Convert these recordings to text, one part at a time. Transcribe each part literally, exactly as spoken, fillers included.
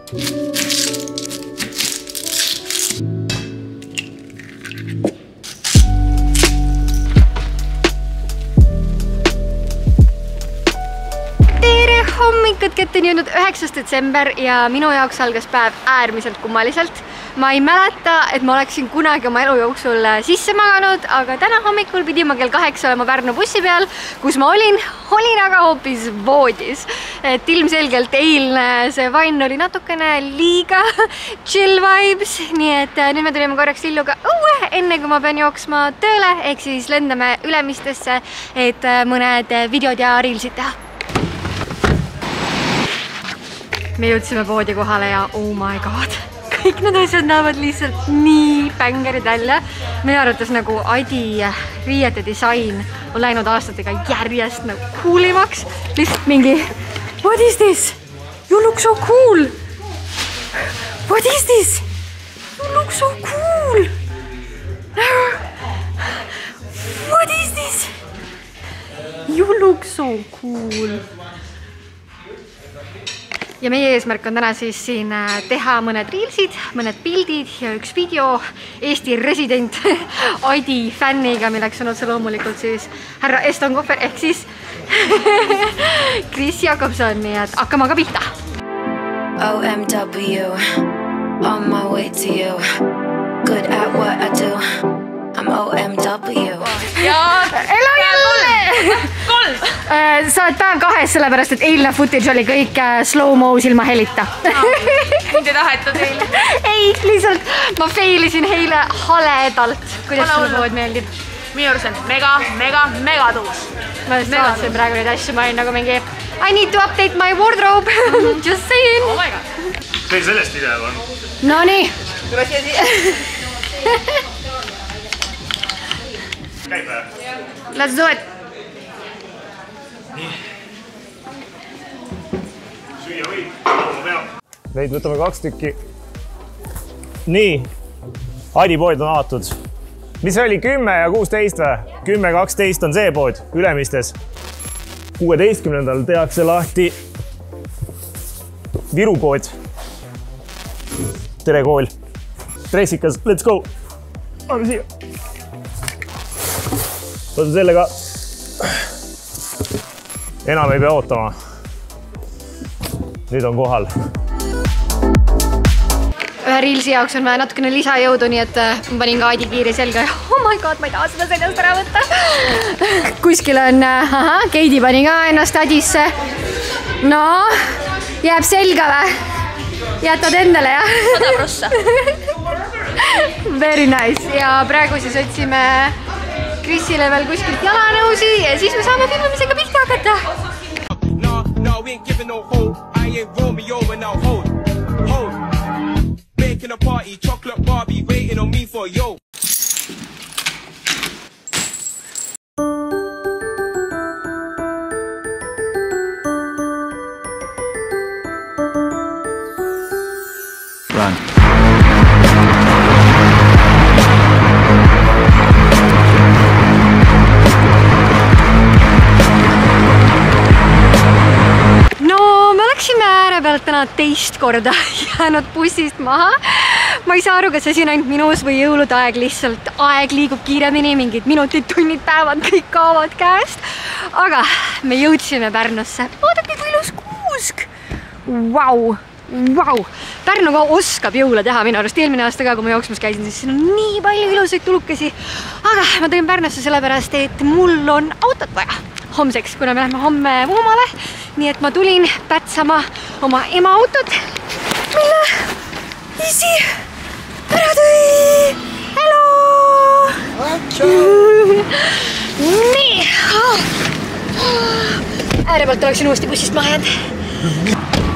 hommikut, kätte on jõudnud üheksas detsember ja minu jaoks algas päev äärmiselt kummaliselt. Ma ei mäleta, et ma oleksin kunagi oma elu jooksul sisse maganud, aga täna hommikul pidin ma kell kaheksa olema Pärnu bussi peal, kus ma olin, olin aga hoopis voodis. Et ilmselgelt eilne see vain oli natukene liiga chill vibes, nii et nüüd me tulime korraks Lilluga õue, enne kui ma pean jooksma tööle, ehk siis lendame Ülemistesse, et mõned videod ja reelsid teha. Me jõudsime voodi kohale ja oh my god, kõik need asjad näevad lihtsalt nii bängerid välja. Meie arvates nagu Adi riiete disain on läinud aastatega järjest nagu coolimaks. Lihtsalt mingi, what is this? You look so cool! What is this? You look so cool! What is this? You look so cool! Ja meie eesmärk on täna siis siin teha mõned reelsid, mõned pildid ja üks video Eesti resident Adi fänniga, milleks on otse loomulikult siis härra Eston Kohver ehk siis Chris Jakobson, nii et hakkame aga pihta. O M W, on my way to you, good at what I do, I'm O M W. Ja elu jälle! Kolm! Sa oled päev kahes, sellepärast et eilne footage oli kõik slow-mo's ilma helita. Mind ei taheta teile. Ei, lihtsalt ma failisin heile haledalt. Kuidas sulle pood meeldib? Minu juures on mega, mega, mega tuus. Ma saatsin praegu neid asju, ma olin nagu mingi I need to update my wardrobe. Just saying. Oh my god. Teil sellest video on? No nii. Tule siia siia. Käib või? Let's do it. Süüa võid, looma peab. Neid võtame kaks tükki. Nii, Adi pood on avatud. Mis oli kümme ja kuusteist või? kümme kaksteist on see pood Ülemistes. kuueteistkümnendal tehakse lahti Viru pood. Tere kool. Dressikas, let's go. Anna siia. Võtan selle ka. Enam ei pea ootama. Nüüd on kohal. Ühe reelsi jaoks on vaja natukene lisajõudu, nii et ma panin ka Adi kiiri selga ja oh my god, ma ei taha seda seljast ära võtta. Kuskil on, aha, Keidi pani ka ennast Adisse. No, jääb selga või? Jätad endale, jah? Sada prossa. Very nice. Ja praegu siis otsime Chrisile veel kuskilt jalanõusi ja siis me saame filmimisega pihta hakata. No, no, we ain't giving no hold. I ain't Romeo and I'll hold. Hold. Making a party, chocolate Barbie waiting on me for yo. Run. Pealt täna teist korda jäänud bussist maha. Ma ei saa aru, kas asi on ainult minus või jõulude aeg lihtsalt aeg liigub kiiremini, mingid minutid, tunnid, päevad, kõik kaovad käest. Aga me jõudsime Pärnusse. Vaadake, kui ilus kuusk! Vau! Vau! Pärnu ka oskab jõule teha minu arust. Eelmine aasta ka, kui ma jooksmas käisin, siis siin on nii palju ilusaid tulukesi. Aga ma tõin Pärnusse sellepärast, et mul on autot vaja homseks, kuna me lähme homme Muhumale. Nii et ma tulin pätsama oma ema autot, mille isi ära tõi. Hello! Nii! Äärepealt oleksin uuesti bussist maha jäänud.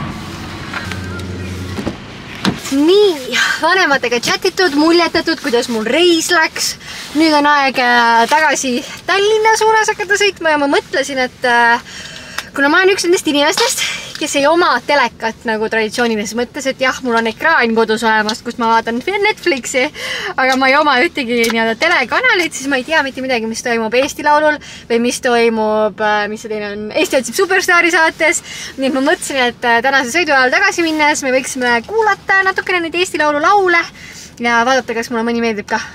Nii, vanematega chatitud, muljetatud, kuidas mul reis läks. Nüüd on aeg tagasi Tallinna suunas hakata sõitma ja ma mõtlesin, et kuna ma olen üks nendest inimestest, kes ei oma telekat nagu traditsioonilises mõttes, et jah, mul on ekraan kodus olemas, kus ma vaatan Netflixi, aga ma ei oma ühtegi nii-öelda telekanalit, siis ma ei tea mitte midagi, mis toimub Eesti Laulul või mis toimub, mis see teine on, Eesti otsib superstaari saates. Nii et ma mõtlesin, et tänase sõidu ajal tagasi minnes me võiksime kuulata natukene neid Eesti Laulu laule ja vaadata, kas mulle mõni meeldib ka.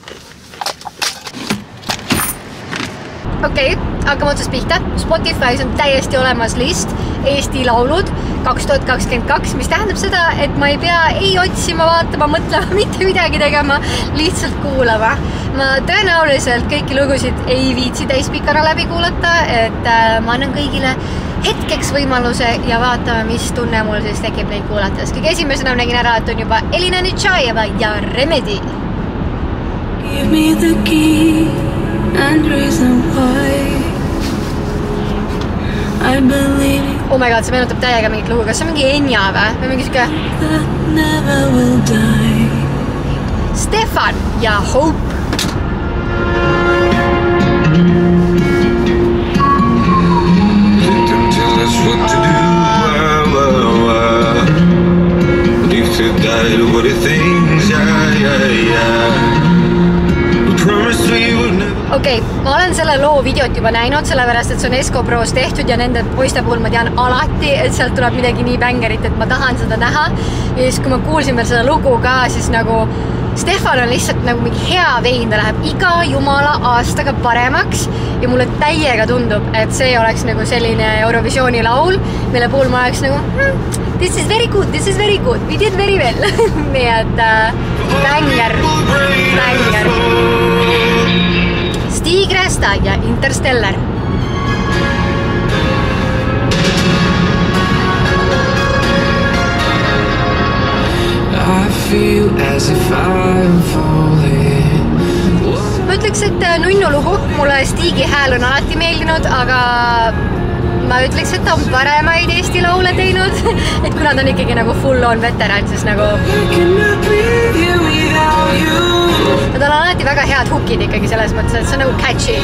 Okei, okay, hakkame otsast pihta. Spotify's on täiesti olemas list Eesti Laulud kaks tuhat kakskümmend kaks, mis tähendab seda, et ma ei pea ei otsima, vaatama, mõtlema, mitte midagi tegema, lihtsalt kuulama. Ma tõenäoliselt kõiki lugusid ei viitsi täispikana läbi kuulata, et ma annan kõigile hetkeks võimaluse ja vaatame, mis tunne mul siis tekib neid kuulates. Kõige esimesena nägin ära, et on juba Elina Nitšajeva ja Remedy. Give me the key and reason why I believe Oh my god, see meenutab täiega mingit lugu. Kas see on mingi Enya või? Või mingi siuke that never will die. Stefan ja Hope. Tell us what to do. Wow, wow, wow. Addicted, died, what are things? Yeah, yeah, yeah. Okei, okay, ma olen selle loo videot juba näinud, sellepärast, et see on Esko Pros tehtud ja nende poiste puhul ma tean alati, et sealt tuleb midagi nii bängerit, et ma tahan seda näha. Ja siis, kui ma kuulsin veel seda lugu ka, siis nagu Stefan on lihtsalt nagu mingi hea vein, ta läheb iga jumala aastaga paremaks ja mulle täiega tundub, et see oleks nagu selline Eurovisiooni laul, mille puhul ma oleks nagu hmm, this is very good, this is very good, we did very well. Nii et äh, bänger, bänger. Stig Resta ja Interstellar. I feel as if I'm falling. Ma ütleks, et nunnu lugu, mulle Stigi hääl on alati meeldinud, aga ma ütleks, et ta on paremaid Eesti laule teinud, et kuna ta on ikkagi nagu full on veteran, siis nagu nad on alati väga head hookid ikkagi selles mõttes, et see on nagu catchy.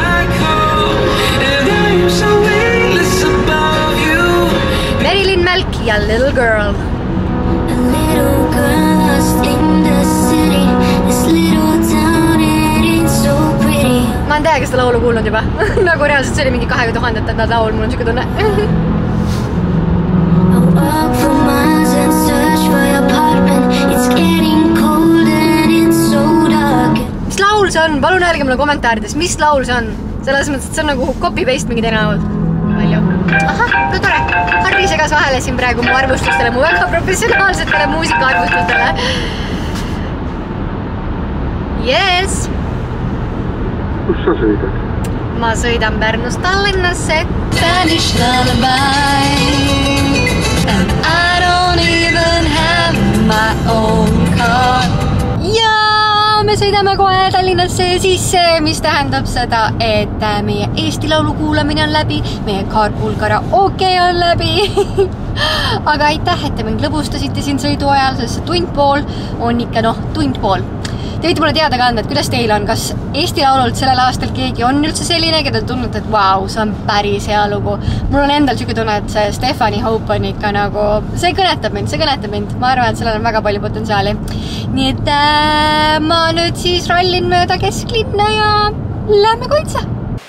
Marilyn Melk ja Little Girl. A little girl lost in the city. This little town, it ain't so pretty. Ma olen täiega seda laulu kuulnud juba. Nagu reaalselt see oli mingi kahega tuhandete laul, mul on siuke tunne. I walk for miles and search for your apartment. It's getting cold and it's so dark. Mis laul see on? Palun öelge mulle kommentaarides, mis laul see on? Selles mõttes, et see on nagu copy-paste mingi teine laul. Palju. Aha, kui tore. Harri segas vahele siin praegu mu arvustustele, mu väga professionaalsetele muusikaarvustustele. Yes! Kus sa sõidad? Ma sõidan Pärnust Tallinnasse. Spanish lullaby and I don't even have my own car. Ja me sõidame kohe Tallinnasse sisse, mis tähendab seda, et meie Eesti laulu kuulamine on läbi, meie Carpool karaoke on läbi. Aga aitäh, et te mind lõbustasite siin sõidu ajal, sest see tund pool on ikka noh, tund pool. Te võite mulle teada kanda, et kuidas teil on, kas Eesti laulult sellel aastal keegi on üldse selline, keda tunnete, et vau, see on päris hea lugu. Mul on endal siuke tunne, et see Stefani Hope on ikka nagu, see kõnetab mind, see kõnetab mind. Ma arvan, et sellel on väga palju potentsiaali. Nii et äh, ma nüüd siis rallin mööda kesklinna ja lähme koitsa.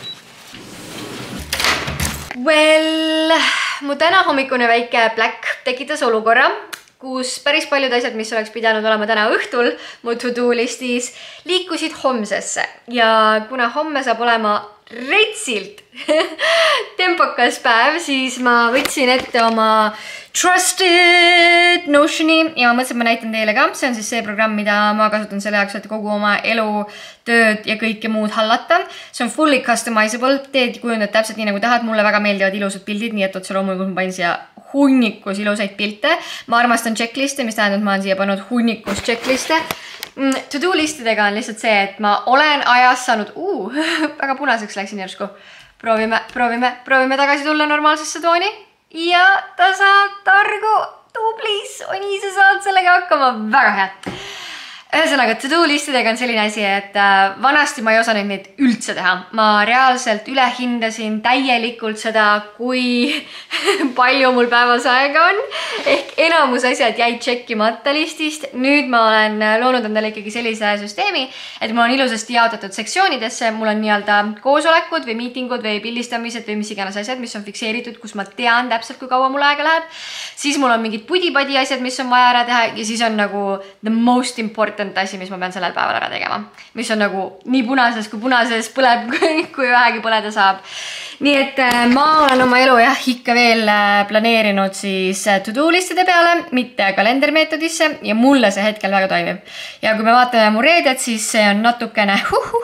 Well, mu täna hommikune väike Black tekitas olukorra, kus päris paljud asjad, mis oleks pidanud olema täna õhtul mu to-do listis, liikusid homsesse. Ja kuna homme saab olema retsilt tempokas päev, siis ma võtsin ette oma Trusted Notioni ja ma mõtlesin, et ma näitan teile ka. See on siis see programm, mida ma kasutan selle jaoks, et kogu oma elu, tööd ja kõike muud hallata. See on fully customizable, teed kujundad täpselt nii nagu tahad. Mulle väga meeldivad ilusad pildid, nii et otse loomulikult ma panin siia hunnikus ilusaid pilte. Ma armastan checkliste, mis tähendab, et ma olen siia pannud hunnikus checkliste. To-do listidega on lihtsalt see, et ma olen ajas saanud, uu, väga punaseks läksin järsku. Proovime, proovime, proovime tagasi tulla normaalsesse tooni. Ja ta saab targu, tublis, Oni, sa saad sellega hakkama väga hea. ühesõnaga, to-do listidega on selline asi, et vanasti ma ei osanud neid üldse teha. Ma reaalselt üle hindasin täielikult seda, kui palju mul päevas aega on. Ehk enamus asjad jäid tšekkimata listist. Nüüd ma olen loonud endale ikkagi sellise süsteemi, et mul on ilusasti jaotatud sektsioonidesse. Mul on nii-öelda koosolekud või miitingud või pildistamised või mis iganes asjad, mis on fikseeritud, kus ma tean täpselt, kui kaua mul aega läheb. Siis mul on mingid pudi-padi asjad, mis on vaja ära teha ja siis on nagu the most important asi, mis ma pean sellel päeval ära tegema. Mis on nagu nii punases kui punases põleb, kui vähegi põleda saab. Nii et ma olen oma elu jah ikka veel planeerinud siis to-do listide peale, mitte kalendermeetodisse ja mulle see hetkel väga toimib. Ja kui me vaatame mu reedet, siis see on natukene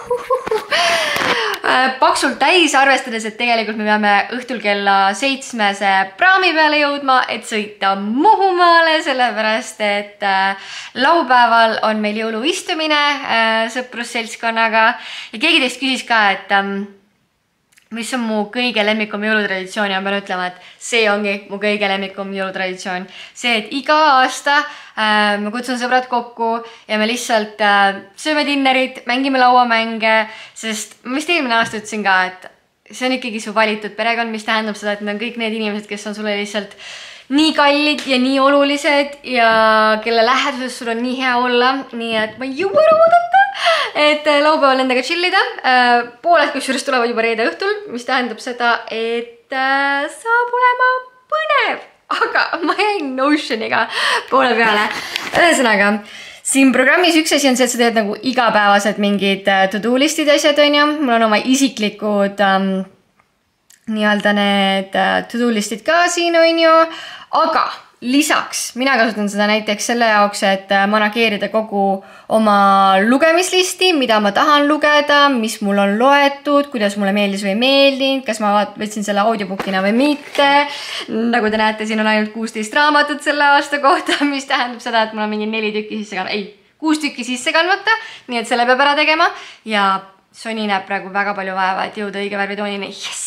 paksult täis, arvestades, et tegelikult me peame õhtul kella seitsmese praami peale jõudma, et sõita Muhumaale, sellepärast, et laupäeval on meil jõuluistumine sõprusseltskonnaga ja keegi teist küsis ka, et mis on mu kõige lemmikum jõulutraditsioon ja ma pean ütlema, et see ongi mu kõige lemmikum jõulutraditsioon. See, et iga aasta äh, ma kutsun sõbrad kokku ja me lihtsalt äh, sööme dinnerit, mängime lauamänge, sest ma vist eelmine aasta ütlesin ka, et see on ikkagi su valitud perekond, mis tähendab seda, et need on kõik need inimesed, kes on sulle lihtsalt nii kallid ja nii olulised ja kelle läheduses sul on nii hea olla, nii et ma ei jõua ära oodata, et laupäeval nendega chillida. Pooled kusjuures tulevad juba reede õhtul, mis tähendab seda, et saab olema põnev, aga ma jäin Notioniga poole peale. Ühesõnaga, siin programmis üks asi on see, et sa teed nagu igapäevased mingid to-do listid asjad, on ju. Mul on oma isiklikud um, nii-öelda need to-do listid ka siin, on ju. Aga lisaks, mina kasutan seda näiteks selle jaoks, et manageerida kogu oma lugemislisti, mida ma tahan lugeda, mis mul on loetud, kuidas mulle meeldis või meeldinud, kas ma võtsin selle audiobookina või mitte. Nagu te näete, siin on ainult kuusteist raamatut selle aasta kohta, mis tähendab seda, et mul on mingi neli tükki sisse kandmata, ei, kuus tükki sisse kandmata, nii et selle peab ära tegema. Ja Sony näeb praegu väga palju vaeva, et jõuda õige värvitoonini. Yes!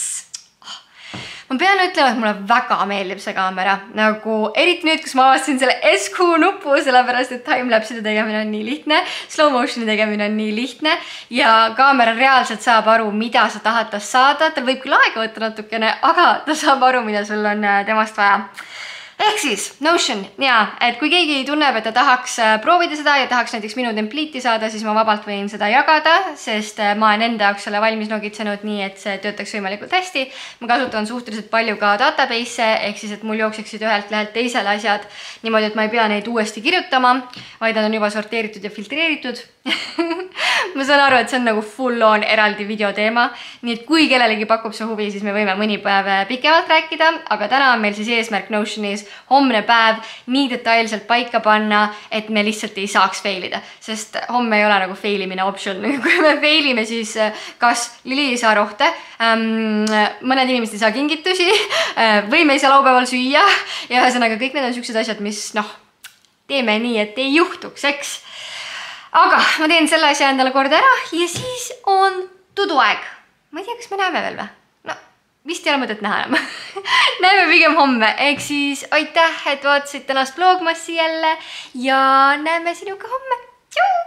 Ma pean ütlema, et mulle väga meeldib see kaamera. Nagu eriti nüüd, kus ma avastasin selle S Q nupu, sellepärast, et timelapse'ide tegemine on nii lihtne, slow motion'i tegemine on nii lihtne ja kaamera reaalselt saab aru, mida sa tahad tast saada. Tal võib küll aega võtta natukene, aga ta saab aru, mida sul on temast vaja. Ehk siis, Notion, jaa, et kui keegi tunneb, et ta tahaks proovida seda ja tahaks näiteks minu templiiti saada, siis ma vabalt võin seda jagada, sest ma olen enda jaoks selle valmis nogitsenud nii, et see töötaks võimalikult hästi. Ma kasutan suhteliselt palju ka database'e, ehk siis, et mul jookseksid ühelt lehelt teisele asjad niimoodi, et ma ei pea neid uuesti kirjutama, vaid nad on juba sorteeritud ja filtreeritud. Ma saan aru, et see on nagu full on eraldi videoteema, nii et kui kellelegi pakub see huvi, siis me võime mõni päev pikemalt rääkida, aga täna on meil siis eesmärk Notionis homne päev nii detailselt paika panna, et me lihtsalt ei saaks failida, sest homme ei ole nagu failimine option. Kui me failime, siis kas Lili ei saa rohte, mõned inimesed ei saa kingitusi või me ei saa laupäeval süüa ja ühesõnaga kõik need on sellised asjad, mis noh, teeme nii, et ei juhtuks, eks. Aga ma teen selle asja endale korda ära ja siis on tuduaeg. Ma ei tea, kas me näeme veel või? No, vist ei ole mõtet näha enam. Näeme pigem homme. Ehk siis aitäh, et vaatasid tänast vlogmassi jälle ja näeme sinuga homme. Tšuu!